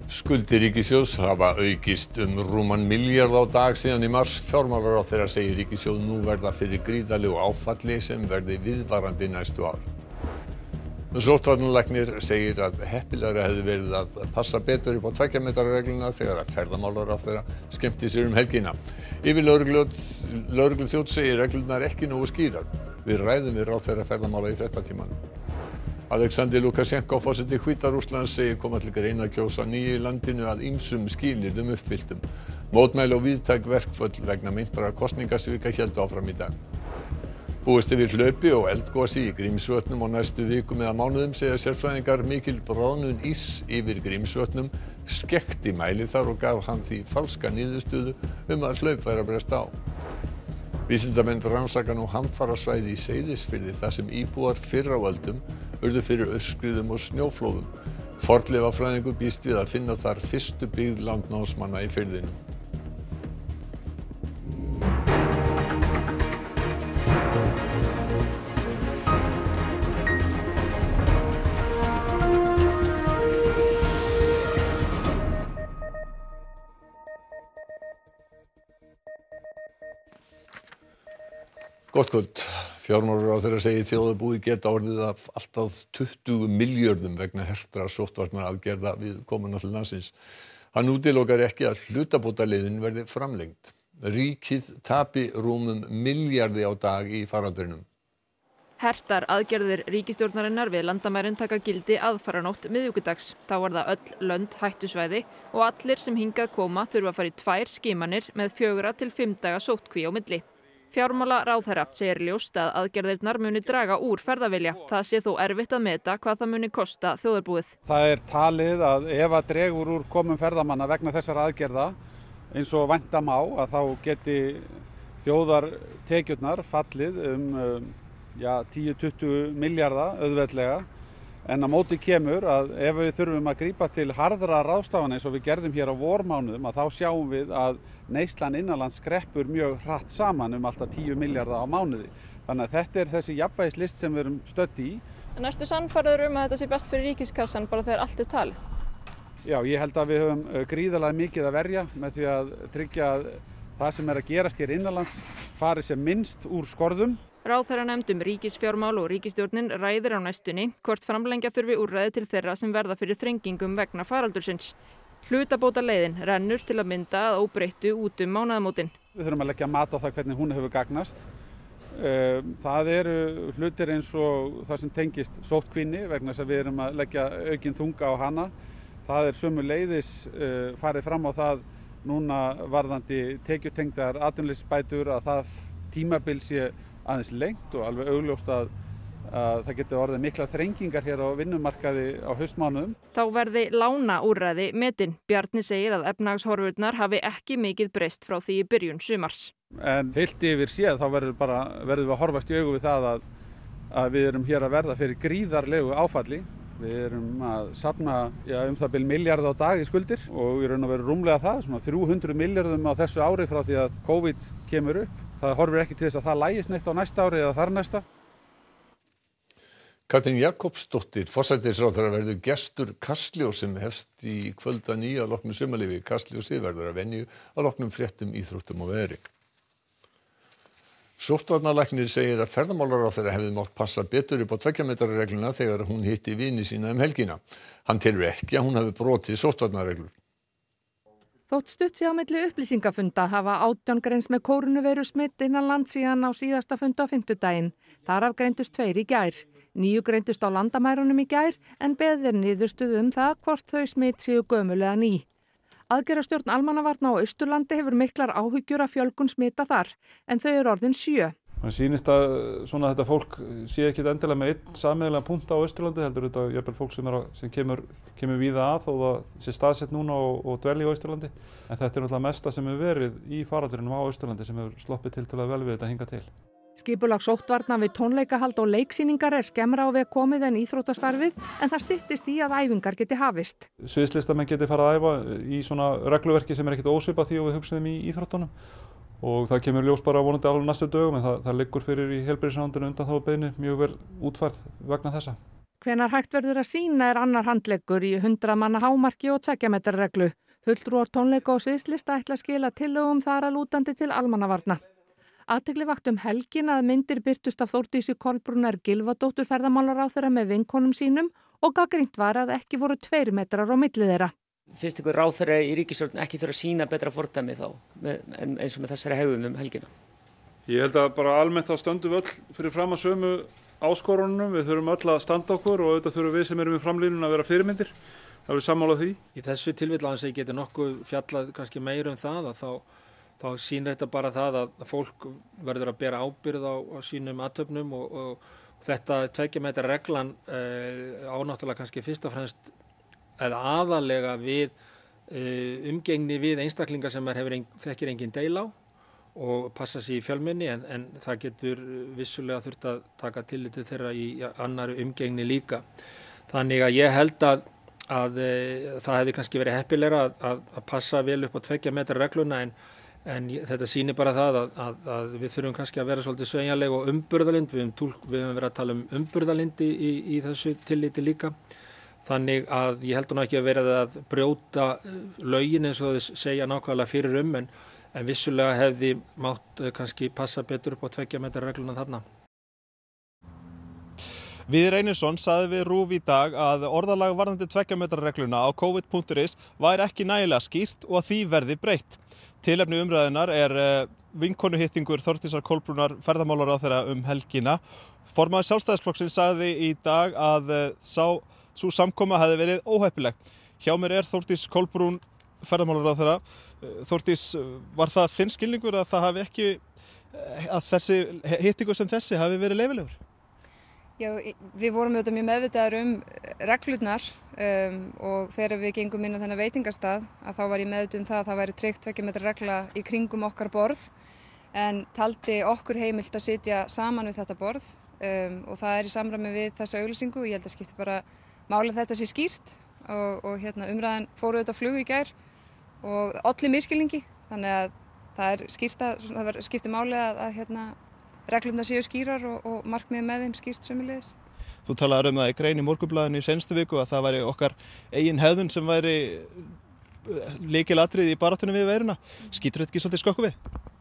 Skuldir ríkissjóðs hafa aukist rúman milljarð á dag síðan í mars. Fjármálaráðherra segir ríkissjóð nú verða fyrir gríðarlegu áfalli sem verði viðvarandi næstu ár. Sóttvarnalæknir segir að heppilegra hefði verið að passa betur upp á 2 metra regluna þegar að ferðamálaráðherra skemmti sér helgina. Yfirlögregluþjónn segir reglurnar ekki nógu skýrar. Við ræðum við ráðherra ferðamála í fréttatímanum. Alexander Lukasjenko, forseti Hvíta-Rússlands, segir koma til greina að kjósa nýju landinu að ýmsum skilyrðum uppfylltum. Mótmæli og víðtæk verkföll vegna meintra kosningasvika héldu áfram í dag. Búist er við hlaupi og eldgosi í Grímsvötnum á næstu vikum eða mánuðum, segja sérfræðingar. Mikil bráðnun íss yfir Grímsvötnum skekkti mæli þar og gaf hann því falska niðurstöðu að hlaup væri að bresta á. Vísindamenn rannsaka nú hamfarasvæði í Seyðisfirði þar sem íbúar fyrr á öldum urðu fyrir aurskriðum og snjóflóðum. Fornleifafræðingur býst við að finna þar fyrstu byggð landnámsmanna í firðinum. Gott kvöld. Fjármálaráðherra segir þjóðarbúið geta orðið af allt að 20 milljörðum vegna hertra sóttvarnaaðgerða við komuna til landsins. Hann útilokar ekki að hlutabótaleiðin verði framlengd. Ríkið tapi rúmum milljarði á dag í faraldrinum. Hertar aðgerðir ríkisstjórnarinnar við landamærin taka gildi aðfaranótt miðvikudags. Þá var það öll lönd hættusvæði og allir sem hingað koma þurfa að fara í 2 skimanir með 4 til 5 daga sóttkví á milli. Fjármálaráðherra segir ljóst að aðgerðirnar muni draga úr ferðavilja. Það sé þó erfitt að meta hvað það muni kosta þjóðarbúið. Það er talið að ef að dregur úr komum ferðamanna vegna þessara aðgerða eins og vænta má að þá geti þjóðartekjurnar fallið 10-20 milljarða auðveldlega. En á móti kemur að ef við þurfum að grípa til harðra ráðstafana eins og við gerðum hér á vormánuðum að þá sjáum við að neyslan innanlands skreppur mjög hratt saman alltaf 10 milljarða á mánuði. Þannig að þetta er þessi jafnvægislist sem við erum stödd í. En ertu sannfærður að þetta sé best fyrir ríkiskassan bara þegar allt er talið? Já, ég held að við höfum gríðarlega mikið að verja með því að tryggja að það sem er að gerast hér innanlands fari sem minnst úr skorðum. Ráðherranefnd ríkisfjármál og ríkisstjórnin ræðir á næstunni hvort framlengja þurfi úrræði til þeirra sem verða fyrir þrengingum vegna faraldursins. Hlutabótaleiðin rennur til að mynda að óbreyttu út mánaðamótin. Við þurfum að leggja mat á það hvernig hún hefur gagnast. Það eru hlutir eins og það sem tengist sóttkvíni vegna þess að við erum að leggja aukinn þunga á hana. Það er sömuleiðis farið fram á það núna varðandi tekjutengdar atvinnuleysisbætur að það tímabil sé aðeins lengt og alveg augljóst að það getur orðið miklar þrengingar hér á vinnumarkaði á haustmánuðum. Þá verði lánaúrræði metin. Bjarni segir að efnahagshorfurnar hafi ekki mikið breyst frá því í byrjun sumars. En heilt yfir séð þá verðum við að horfast í augu við það að við erum hér að verða fyrir gríðarlegu áfalli. Við erum að safna það bil milljarð á dag í skuldir og í raun og veru rúmlega það, svona 300 milljörðum á þessu ári frá því að COVID kemur upp. Það horfir ekki til þess að það lægist neitt á næsta ári eða þar næsta. Katrín Jakobsdóttir, forsætisráðherra, verður gestur Kastljós sem hefst í kvöld að 9 að loknu sumarleyfi. Kastljósið verður að venju að loknum fréttum, íþróttum og veðri. Sóttvarnalæknir segir að ferðamálaráðherra hefði mátt passa betur upp á 2 metra regluna þegar hún hitti vini sína helgina. Hann telur ekki að hún hafi brotið sóttvarnareglur. Þótt stutt sé á milli upplýsingafunda hafa 18 greinst með kórónuveirusmit innan lands síðan á síðasta fund á fimmtudaginn. Þar af greindust 2 í gær. 9 greindust á landamærunum í gær en beðið er niðurstöðu það hvort þau smit séu gömul eða ný. Aðgerðastjórn almannavarna á Austurlandi hefur miklar áhyggjur af fjölgun smita þar en þau eru orðin 7. Man sýnist að þetta fólk sé ekki endilega með einn sameiginlegan punkt á Austurlandi, heldur þetta jafnvel fólk sem kemur víða að og það sé staðsett núna og dvelji á Austurlandi. En þetta er náttúrulega mesta sem hefur verið í faraldrinum á Austurlandi sem hefur sloppið tiltölulega vel við þetta hingað til. Skipulag sóttvarna við tónleikahald og leiksýningar er skemmra á veg komið en íþróttastarfið en það styttist í að æfingar geti hafist. Sviðslistamenn geti farið að æfa í svona regluverki sem er ekkert ósvipað því og við hugsuðum í íþróttunum. Og það kemur ljós bara vonandi alveg næstu dögum en það liggur fyrir í heilbrigðisráðuneytinu undanþágubeiðni mjög vel útfærð vegna þessa. Hvenær hægt verður að sýna annar handleggur í 100 manna hámarki og 2 metra reglu. Fulltrúar tónleika og sviðslista ætla að skila tillögum þar að lútandi til almannavarna. Athygli vakti helgina að myndir birtust af Þórdísi Kolbrúnar Gylfadóttur ferðamálaráðherra með vinkonum sínum og gagnrýnt var að ekki voru 2 metrar á milli þeirra. Finnst ykkur ráðherra í ríkisstjórn ekki þurfa að sýna betra fordæmi þá eins og með þessari hegðun helgina? Ég held að bara almennt þá stöndum við öll fyrir fram að sömu áskorunum, við þurfum öll að standa okkur og auðvitað þurfum við sem erum í framlínun að vera fyrirmyndir. Það er sammála því. Í þessu tilfelli að ég geti nokkuð fjallað kannski meira það að þá sýnir þetta bara það að fólk verður að bera ábyrgð á sínum athöfnum og þetta 2 metra reglan ánáttúrulega kannski fyrst og fremst eða aðalega við umgengni við einstaklingar sem þekkir engin deil á og passa sig í fjölmenni en það getur vissulega þurft að taka tillit til þeirra í annarri umgengni líka. Þannig að ég held að það hefði kannski verið heppilegra að passa vel upp á 2 metra regluna en þetta sýnir bara það að við þurfum kannski að vera svolítið sveigjanleg og umburðarlynd. Við höfum verið að tala umburðarlynd í þessu tilliti líka. Þannig að ég held ekki að vera að brjóta lögin eins og þau segja nákvæmlega fyrir en vissulega hefði mátt kannski passa betur upp á 2 metra regluna þarna. Viðar Einarsson sagði við RÚV í dag að orðalag varðandi 2 metra regluna á covid.is væri ekki nægilega skýrt og að því verði breytt. Tilefni umræðunar vinkonuhittingur Þórdísar Kolbrúnar ferðamálaráðherra helgina. Formaður Sjálfstæðisflokksins sagði í dag að sú samkoma hefði verið óheppileg. Hjá mér Þórdís Kolbrún ferðamálaráðherra. Þórdís, var það þinn skilningur að það hafi ekki að þessi hittingur sem þessi hafi verið leyfilegur? Já, við vorum auðvitað mjög meðvitaðar reglurnar og þegar við gengum inn á þennan veitingastað að þá var ég meðvituð það að það væri tryggt 2 metra regla í kringum okkar borð en taldi okkur heimilt að sitja saman við þetta borð og það í samræmi við þessa auglýsingu og ég held að skipti bara máli að þetta sé skýrt og umræðan fór auðvitað flug í gær og olli misskilningi þannig að það skipti máli að reglurnar séu skýrar og markmiðið með þeim skýrt sömuleiðis. Þú talaðir það í grein í Morgunblaðinu í seinustu viku að það væri okkar eigin hegðun sem væri lykilatriði í baráttunni við veiruna. Skýtur þetta ekki svolítið skokku við?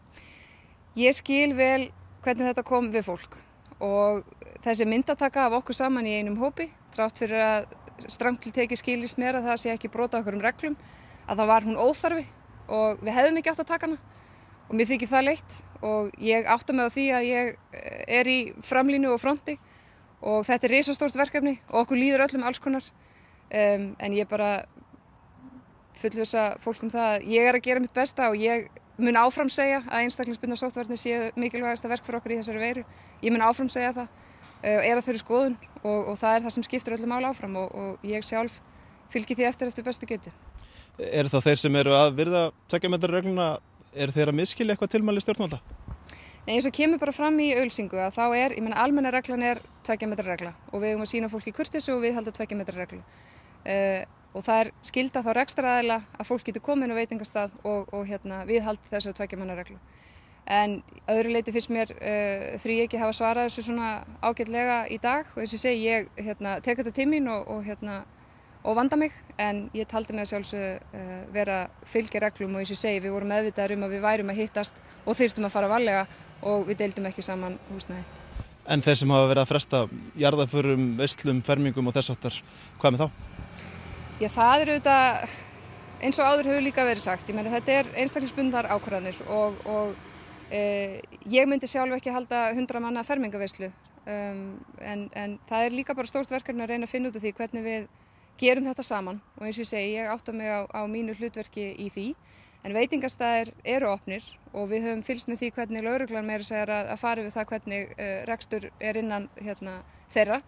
Ég skil vel hvernig þetta kom við fólk og þessi myndataka af okkur saman í einum hópi, þrátt fyrir að strangt til tekið skilist mér að það sé ekki brota okkur reglum, að það var hún óþarfi og við hefðum ekki átt að taka hana. Og mér þykir það leitt og ég átta mig á því að ég í framlínu og fronti og þetta risastórt verkefni og okkur líður öllum alls konar en ég bara fullvissa fólk það að ég að gera mitt besta og ég mun áfram segja að einstaklingsbundnar sóttvarnir séu mikilvægasta verk fyrir okkur í þessari veiru. Ég mun áfram segja það, að þeirri skoðun og það það sem skiptir öllum máli áfram og ég sjálf fylgi því eftir bestu getu. Það þeir sem eru að virða 2 metra regluna? Þeir að miskilja eitthvað tilmæli stjórnvalda? Nei, eins og kemur bara fram í auglýsingu að þá almenna reglan 2 metra regla og við að sýna fólki kurteisi og viðhalda 2 metra reglu. Og það skylda þá rekstraraðila að fólk getur komið inn á veitingastað og viðhalda þessari 2 metra reglu. En öðru leyti finnst mér þríeykið hafa svarað þessu svona ágætlega í dag og eins og ég segi, ég tek þetta til mín og vanda mig en ég taldi mig að sjálfsögðu vera fylgja reglum og eins og ég segi við vorum meðvitaðir að við værum að hittast og þyrftum að fara varlega og við deildum ekki saman húsnæði. En þeir sem hafa verið að fresta jarðarförum, veislum, fermingum og þess háttar, hvað með þá? Já, það auðvitað eins og áður hefur líka verið sagt. Ég meina þetta einstaklingsbundnar ákvarðanir og ég myndi sjálf ekki halda 100 manna fermingaveislu en það líka bara stórt verkefni að reyna að finna út af því hvernig við gerum þetta saman og eins og ég segi, ég átta mig á mínu hlutverki í því en veitingastæðir eru opnir og við höfum fylgst með því hvernig lögreglan meira segir að fara við það hvernig rekstur innan þeirra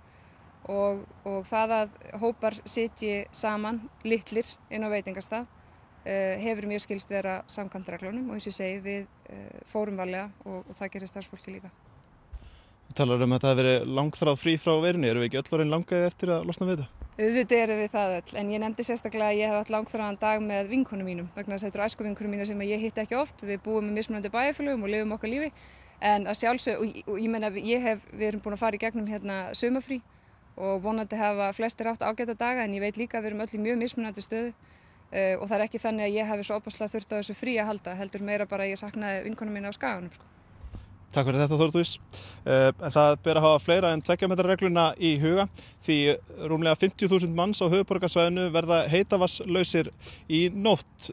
og það að hópar sitji saman litlir inn á veitingastað hefur mjög skilst vera samkvæmt reglunum og eins og ég segi, við fórum varlega og það gerir starfsfólki líka. Þú talar að þetta hafi verið langþráð frí frá veirunni, eru við ekki öll orðin langaði eftir að losna við þetta? Auðvitað erum við það öll, en ég nefndi sérstaklega að ég hef átt langþráðan dag með vinkonum mínum vegna þess að þetta eru æskuvinkonum mínar sem ég hitti ekki oft, við búum með mismunandi bæjarfélögum og lifum okkar lífi en að sjálfsög, og ég meina við erum búin að fara í gegnum sumarfrí og vonandi hafa flestir átt ágæta daga en ég veit líka að við erum öll í mjög mismunandi stöðu og það er ekki þannig að ég hafi svo opaslega þurft á þessu frí að halda, heldur meira bara að ég saknaði vinkonum mína á Skaganum. Sko. Takk fyrir þetta Þórdís. Það ber að hafa fleira en 2 metra regluna í huga því rúmlega 50.000 manns á höfuðborgarsvæðinu verða heitavatnslausir í nótt.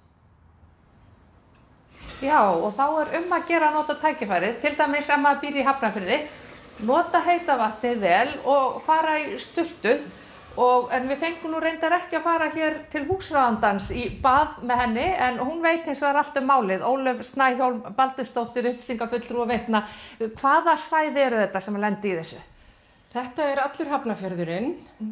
Já, og þá er að gera að nota tækifærið, til dæmis ef maður býr í Hafnarfirði, nota heita vatnið vel og fara í sturtu. En við fengum nú reyndar ekki að fara hér til húsráðandans í bað með henni, en hún veit hins vegar allt málið. Ólöf Snæhólm Baldursdóttir, upplýsingafulltrúi og vitna. Hvaða svæði eru þetta sem lendi í þessu? Þetta er allur Hafnarfjörðurinn.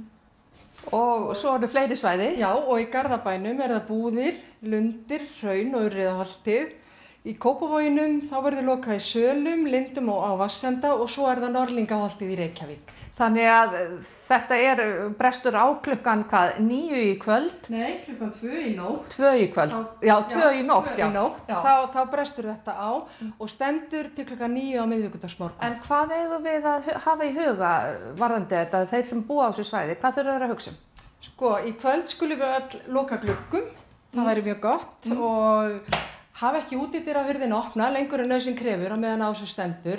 Og svo eru fleiri svæði? Já, og í Garðabænum er það Búðir, Lundir, Hraun og Urriðaholtið. Í Kópavoginum þá verður lokað í Sölum, Lindum og á Vatnsenda og svo er það Norðlingaholtið í Reykjavík. Þannig að þetta brestur á klukkan 9 í kvöld? Nei, klukkan 2 í nótt. 2 í kvöld? Já, 2 í nótt, já. Þá brestur þetta á og stendur til klukkan 9 á miðvikudagsmorgun. En hvað eigum við að hafa í huga varðandi þetta, þeir sem búa á þessu svæði, hvað þurfa þeir að hugsa? Sko, í kvöld skulum við öll loka gluggum, það væri mjög gott og hafa ekki útidyrahurðina opna lengur en nauðsyn krefur á meðan á þessu stendur.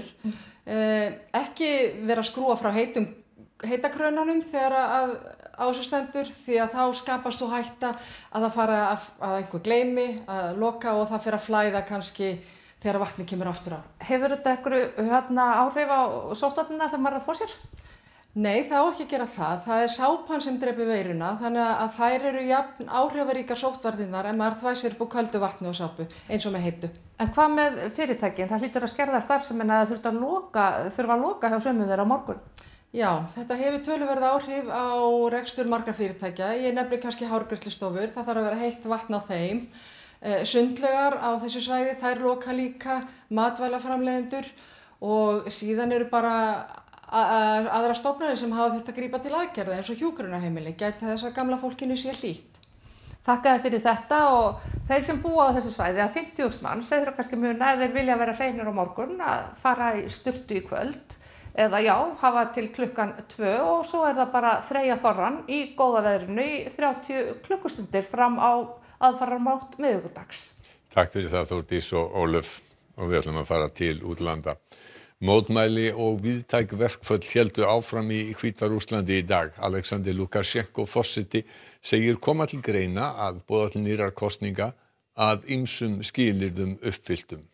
Ekki vera að skrúa frá heitakraunanum þegar á þessu stendur því að þá skapast svo hætta að það fara að einhver gleymi að loka og það fer að flæða kannski þegar vatni kemur aftur á. Hefur þetta einhverju áhrif á sóttvarnina þegar maður er að þvo sér? Nei, það á ekki að gera það. Það er sápan sem drepur veiruna, þannig að þær eru jafn áhrifaríkar sóttvarnirnar en maður þvæsir upp á köldu vatni og sápu, eins og með heitu. En hvað með fyrirtækin? Það hlýtur að skerða starfsemina að þurfa að loka hjá sumum þeirra á morgun. Já, þetta hefur töluverð áhrif á rekstur margra fyrirtækja. Ég nefni kannski hárgreiðslustofur, það þarf að vera heitt vatn á þeim. Sundlaugar á þessu svæði, þær loka líka, matvælaframleiðendur og síðan eru bara aðra stofnanir sem hafa þurft að grípa til aðgerða eins og hjúkrunarheimili, gæti þess að gamla fólkinu sé hlýtt. Þakka þér fyrir þetta og þeir sem búa á þessu svæði að 50.000 manns, þeir eru kannski muna ef þeir vilja vera hreinir á morgun að fara í sturtu í kvöld eða já, hafa til klukkan 2 og svo er það bara þreyja þorrann í góða veðrinu í 30 klukkustundir fram á aðfararmátt miðvikudags. Takk fyrir það Þórdís og Ólöf og við ætlum að fara til útlanda. Mótmæli og víðtæk verkföll héldu áfram í Hvíta-Rússlandi í dag. Alexander Lukashenko forseti segir koma til greina að boða til nýrra kosninga að ýmsum skilyrðum uppfylltum.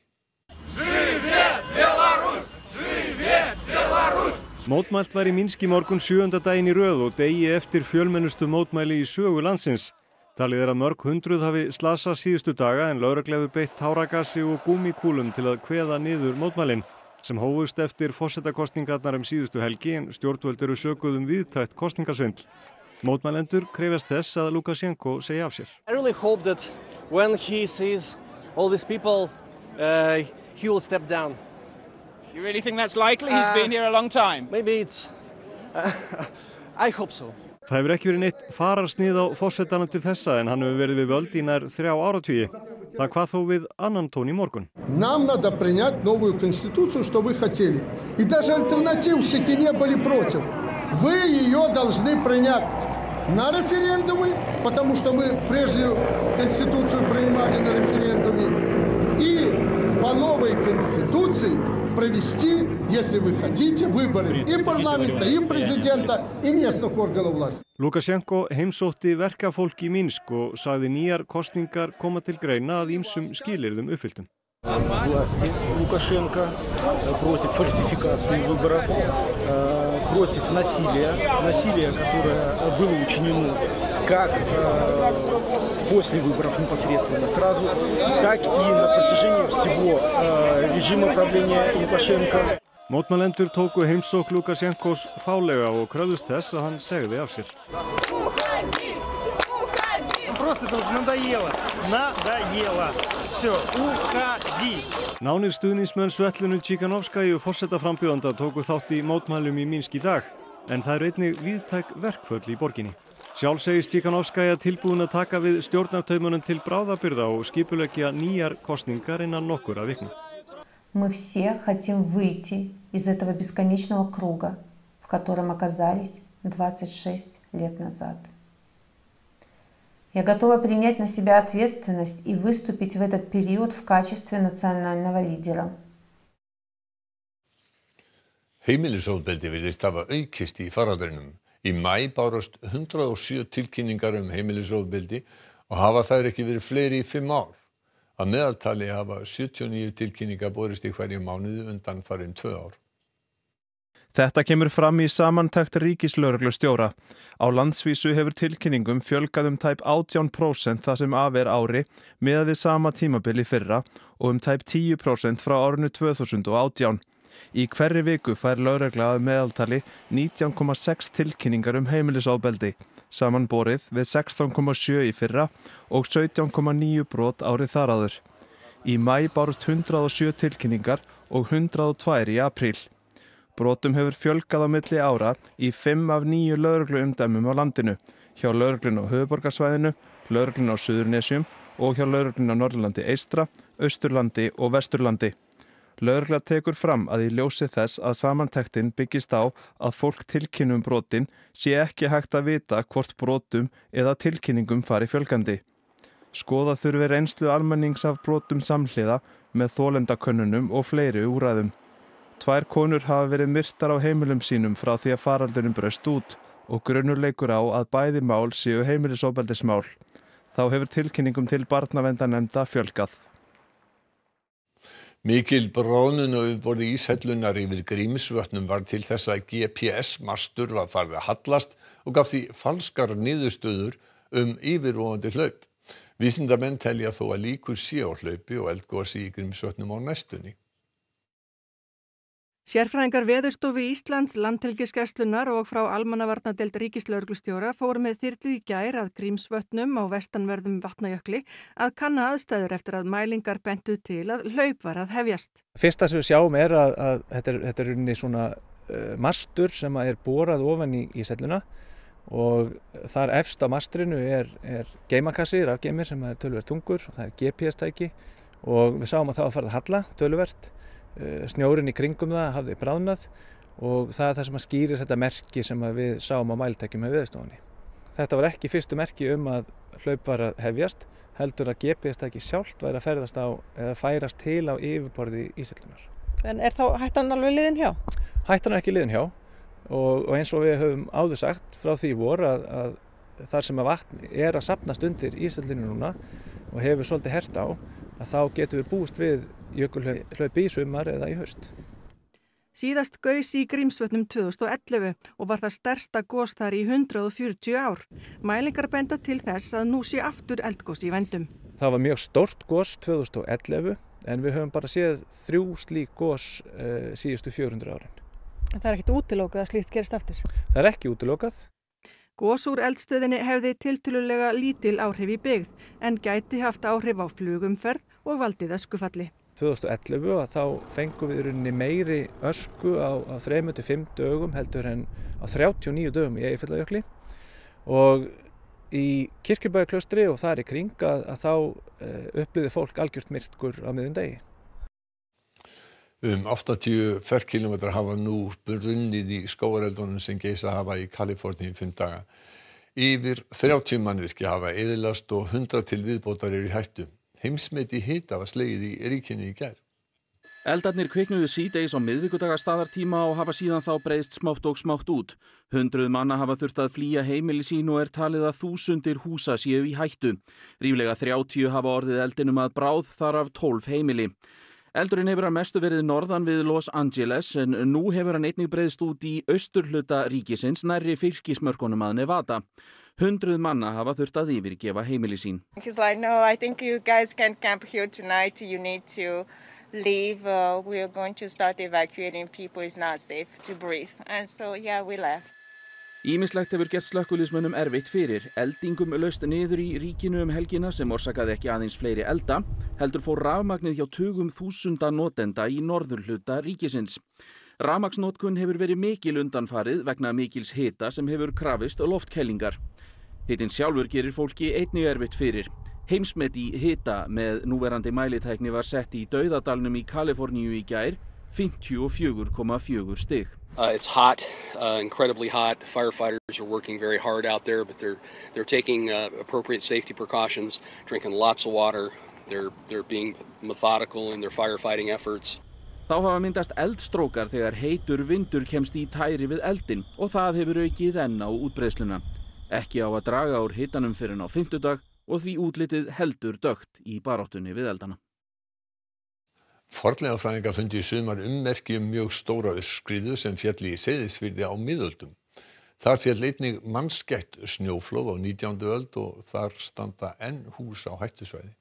Mótmælt var í Minsk í morgun 7. daginn í röð og degi eftir fjölmennustu mótmæli í sögu landsins. Talið er að mörg hundruð hafi slasað síðustu daga en lögregla hefur beitt táragasi og gúmmíkúlum til að kveða niður mótmælin sem hófust eftir forsetakosningarnar síðustu helgi en stjórnvöld eru sökuð víðtækt kosningasvindl. Mótmælendur krefjast þess að Lukashenko segi af sér. I really hope that when he sees all these people, he will step down. You really think that's likely? He's been here a long time. Maybe it's... I hope so. Það hefur ekki verið neitt fararsnið á forsetanum til þessa en hann hefur verið við völd í nær 3 áratugi. Það hvað þó við annan tón í morgun. Нам надо принять новую конституцию, что вы хотели. И даже альтернативщики не были против. Вы ее должны принять на референдуме, потому что мы прежнюю конституцию принимали на референдуме. И по новой конституции провести, если вы хотите, выборы и парламента, и президента, и местных органов власти. Lukashenko heimsótti verkafólk í Minsk og sagði nýjar kosningar koma til greina að ýmsum skilyrðum uppfylltum. Власти Лукашенко против фальсификации выборов, против насилия, которое было учинено как после выборов непосредственно сразу, так и на протяжении всего режима правления Лукашенко. Mótmælendur tóku heimsókn Lukashenkos fálega og kröfðust þess að hann segði af sér. Просто это уже надоело. Всё, уходи. Nánir stuðningsmenn Svetlönu Tsikhanovskaju forsetaframbjóðanda tóku þátt í mótmælum í Minsk í dag, en það eru einnig víðtæk verkföll í borginni. Sjálf segist Tsikhanovskaja tilbúin að taka við stjórnartaumunum til bráðabirgða og skipuleggja nýjar kosningar innan nokkurra vikna. Мы все хотим выйти из этого бесконечного круга, в котором оказались 26 лет назад. Я готова принять на себя ответственность и выступить в этот период в качестве национального лидера. Heimilisofbeldi virðist hafa aukist í faraldrinum. Í maí bárust 107 tilkynningar heimilisofbeldi og hafa þær ekki verið fleiri í 5 ár. Að meðaltali hafa 79 tilkynningar borist í hverjum mánuði undanfarin 2 ár. Þetta kemur fram í samantekt ríkislögreglustjóra. Á landsvísu hefur tilkynningum fjölgað tæp 18% það sem af ári miðað við sama tímabil í fyrra og tæp 10% frá árinu 2018. Í hverri viku fær lögregla að meðaltali 19,6 tilkynningar heimilisofbeldi, samanborið við 16,7 í fyrra og 17,9 brot árið þar áður. Í maí bárust 107 tilkynningar og 102 í apríl. Brotum hefur fjölgað á milli ára í 5 af 9 lögregluumdæmum á landinu, hjá lögreglunni á höfuðborgarsvæðinu, lögreglunni á Suðurnesjum og hjá lögreglunni á Norðurlandi eystra, Austurlandi og Vesturlandi. Lögregla tekur fram að í ljósi þess að samantektin byggist á að fólk tilkynni brotin sé ekki hægt að vita hvort brotum eða tilkynningum fari fjölgandi. Skoða þurfi reynslu almennings af brotum samhliða með þolendakönnunum og fleiri úrræðum. 2 konur hafa verið myrtar á heimilum sínum frá því að faraldurinn braust út og grunur leikur á að bæði mál séu heimilisofbeldismál. Þá hefur tilkynningum til barnaverndarnefnda fjölgað. Mikil bráðnun á yfirborði íshellunnar yfir Grímsvötnum varð til þess að GPS-mastur var farið að hallast og gaf því falskar niðurstöður yfirvofandi hlaup. Vísindamenn telja þó að líkur sé á hlaupi og eldgosi í Grímsvötnum á næstunni. Sérfræðingar Veðurstofu Íslands, Landhelgisgæslunnar og frá Almannavarnadeild ríkislögreglustjóra fóru með þyrlu í gær að Grímsvötnum á vestanverðum Vatnajökli að kanna aðstæður eftir að mælingar bentu til að hlaup var að hefjast. Fyrsta sem við sjáum er að þetta er unni svona mastur sem er borað ofan í íshelluna og þar efst á mastrinu er geimakassi, rafgeimur sem er töluvert þungur og það er GPS-tæki og við sáum að það var farið að halla töluvert. Snjórinn í kringum það hafði bráðnað og það er það sem skýrir þetta merki sem við sáum á mælitækjum með Veðurstofunni. Þetta var ekki fyrstu merki að hlaup var að hefjast, heldur að GPS-tæki sjálft væri að ferðast á eða færast til á yfirborði íshellunnar. En er þá hættan alveg liðin hjá? Hættan er ekki liðin hjá og eins og við höfum áður sagt frá því vor að þar sem að vatn er að safnast undir íshellunni núna og hefur svolítið hert á, að þá getum við búist við jökulhlaup í sumar eða í haust. Síðast gaus í Grímsvötnum 2011 og var það stærsta gos þar í 140 ár. Mælingar benda til þess að nú sé aftur eldgos í vændum. Það var mjög stórt gos 2011 en við höfum bara séð 3 slík gos síðustu 400 árin. En það er ekkert útilokað að slíkt gerist aftur? Það er ekki útilokað. Gos úr eldstöðinni hefði tiltölulega lítil áhrif í byggð en gæti haft áhrif á flugumferð og valdið öskufalli. 2011 þá fengum við í rauninni meiri ösku á 3-5 dögum heldur en á 39 dögum í Eyjafjallajökli og í Kirkjubæjarklaustri og þar í kring að þá upplifði fólk algjört myrkur á miðjum degi. 80 ferkilometrar hafa nú brunnið í skógareldunum sem geisa hafa í Kaliforníu í 5 daga. Yfir 30 mannvirki hafa eyðilagst og 100 til viðbótar eru í hættu. Heimsmet í hita var slegið í ríkinu í gær. Eldarnir kviknuðu síðdegis á miðvikudaga staðartíma og hafa síðan þá breiðst smátt og smátt út. 100 manna hafa þurft að flýja heimili sín og er talið að þúsundir húsa séu í hættu. Ríflega 30 hafa orðið eldinum að bráð, þar af 12 heimili. Eldurinn hefur að mestu verið norðan við Los Angeles en nú hefur hann einnig breiðst út í austurhluta ríkisins nærri fylkismörkunum að Nevada. 100 manna hafa þurft að yfirgefa heimili sín. He's like, no, I think you guys can't camp here tonight. You need to leave. We are going to start evacuating people. It's not safe to breathe. And so, yeah, we left. Ýmislegt hefur gert slökkviliðsmönnum erfitt fyrir. Eldingum laust niður í ríkinu helgina sem orsakaði ekki aðeins fleiri elda, heldur fór rafmagnið hjá tugum þúsunda notenda í norðurhluta ríkisins. Rafmagnsnotkun hefur verið mikil undanfarið vegna mikils hita sem hefur krafist loftkælingar. Hitinn sjálfur gerir fólki einnig erfitt fyrir. Heimsmet í hita með núverandi mælitækni var sett í Dauðadalnum í Kaliforníu í gær, 54,4 stig. It's hot, incredibly hot. Firefighters are working very hard out there, but they're taking appropriate safety precautions, drinking lots of water. They're being methodical in their firefighting efforts. Þá hafa myndast eldstrókar þegar heitur vindur kemst í tæri við eldinn og það hefur aukið enn á útbreiðsluna. Ekki á að draga úr hitanum fyrr en á fimmtudag og því útlitið heldur dökkt í baráttunni við eldana. Fornleifafræðingar fundu í sumar ummerki mjög stóra aurskriðu sem féll í Seyðisfirði á miðöldum. Þar féll einnig mannskætt snjóflóð á 19. öld og þar standa enn hús á hættusvæði.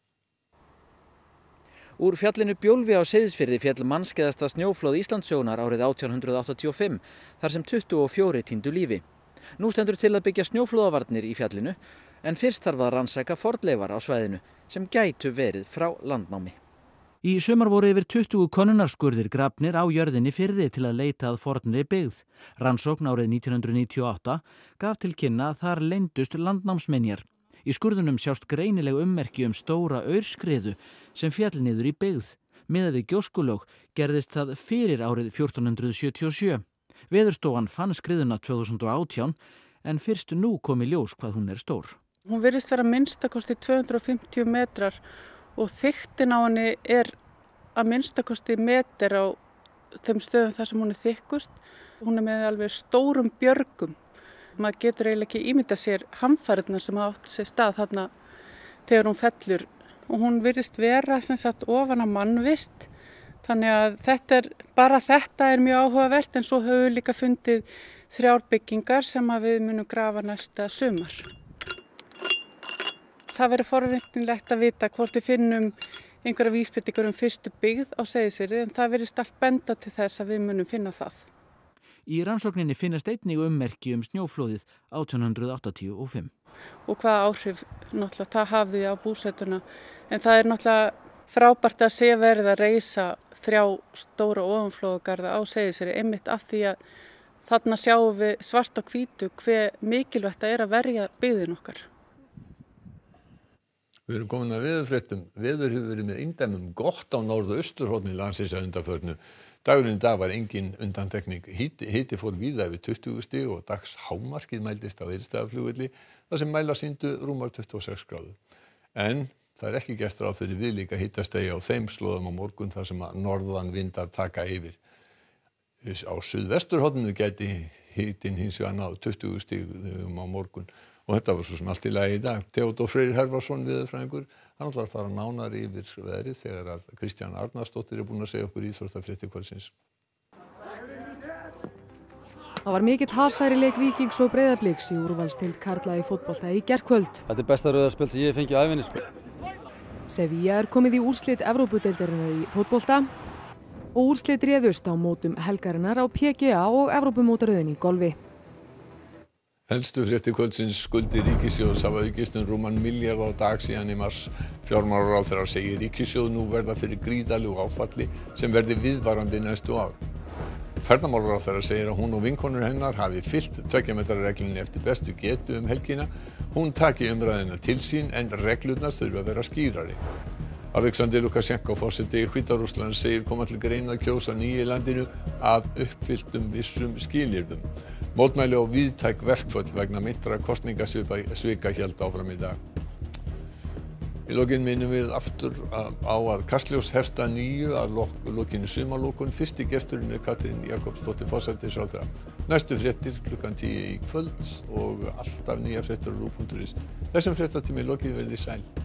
Úr fjallinu Bjólfi á Seyðisfirði féll mannskæðasta snjóflóð Íslandssögunnar árið 1885, þar sem 24 týndu lífi. Nú stendur til að byggja snjóflóðavarnir í fjallinu, en fyrst þarf að rannsaka fornleifar á svæðinu sem gætu verið frá landnámi. Í sumar voru yfir 20 könnunarskurðir grafnir á jörðinni Firði til að leita að fornri byggð. Rannsókn árið 1998 gaf til kynna að þar leyndust landnámsminjar. Í skurðunum sjást greinileg ummerki stóra aurskriðu sem féll niður í byggð. Miðað við gjóskulög gerðist það fyrir árið 1477. Veðurstofan fann skriðuna 2018 en fyrst nú kom í ljós hvað hún stór. Hún virðist vera minnstakosti 250 metrar og þykktin á henni að minnstakosti meter á þeim stöðum þar sem hún þykkust. Hún með alveg stórum björgum. Maður getur eiginlega ekki ímyndað sér hamfarirnar sem átt sér stað þarna þegar hún fellur. Og hún virðist vera ofan á mannvist. Þannig að þetta er mjög áhugavert, en svo höfum við líka fundið 3 byggingar sem við munum grafa næsta sumar. Það verður forvitnilegt að vita hvort við finnum einhverja vísbendingar fyrstu byggð á Seyðisfirði, en það virðist allt benda til þess að við munum finna það. Í rannsókninni finnast einnig ummerki snjóflóðið 1885. Og hvaða áhrif náttúrulega það hafði á búsetuna. En það er náttúrulega frábært að sé verið að reisa 3 stóra ofanflóðagarða á Seyðisfirði, einmitt af því að þarna sjáum við svart á hvítu hve mikilvægt það að verja byggðin okkar. Við erum komin að veðurfréttum. Veður hefur verið með eindæmum gott á norðausturhorni landsins að undanförnu. Dagurinn í dag var engin undantekning. Hiti fór víða yfir 20 stig og dags hámarkið mældist á Egilsstaðaflugvelli þar sem mæla sýndu rúmar 26 gráður. En það er ekki gert ráð fyrir viðlíka hitastigi á þeim slóðum á morgun þar sem að norðan vindar taka yfir. Á suðvesturhorninu gæti hitinn hins vegar náð 20 stigum á morgun. Og þetta var svo sem allt í lagi í dag. Theodór Freyr Hervarsson, veðurfræðingur, hann ætlar að fara nánar yfir veðrið þegar að Kristjana Arnarsdóttir búin að segja okkur íþróttafréttir kvöldsins. Það var mikill hasar í leik Víkings og Breiðabliks í úrvalsdeild karla í fótbolta í gærkvöld. Þetta besta rauðarspjald sem ég fengi á ævinni. Sevilla komið í úrslit Evrópudeildarinnar í fótbolta og úrslit réðust á mótum helgarinnar á PGA og Evrópumótaröðin í golfi. Helstu fréttir kvöldsins: skuldir ríkissjóðs hafa aukist rúman milljarð á dag síðan í mars. Fjármálaráðherra segir ríkissjóð nú verða fyrir gríðarlegu áfalli sem verði viðvarandi næstu ár. Ferðamálaráðherra segir að hún og vinkonur hennar hafi fylgt 2 metra reglunni eftir bestu getu helgina. Hún taki umræðina til sín en reglurnar þurfa að vera skýrari. Alexander Lukashenko, forseti Hvíta-Rússlands, segir koma til greina að kjósa nýja í landinu að uppfylltum vissum skilyrðum. Mótmæli og víðtæk verkföll vegna meintra kosningasvika héldu áfram í dag. Í lokin minnum við aftur á að Kastljós hefst að nýju að lokinni sumarlokun. Fyrsti gesturinn Katrín Jakobsdóttir, forsætisráðherra. Næstu fréttir klukkan 10 í kvöld og alltaf nýjar fréttir á RÚV.is. Þessum fréttatíma lokið, verið sæl.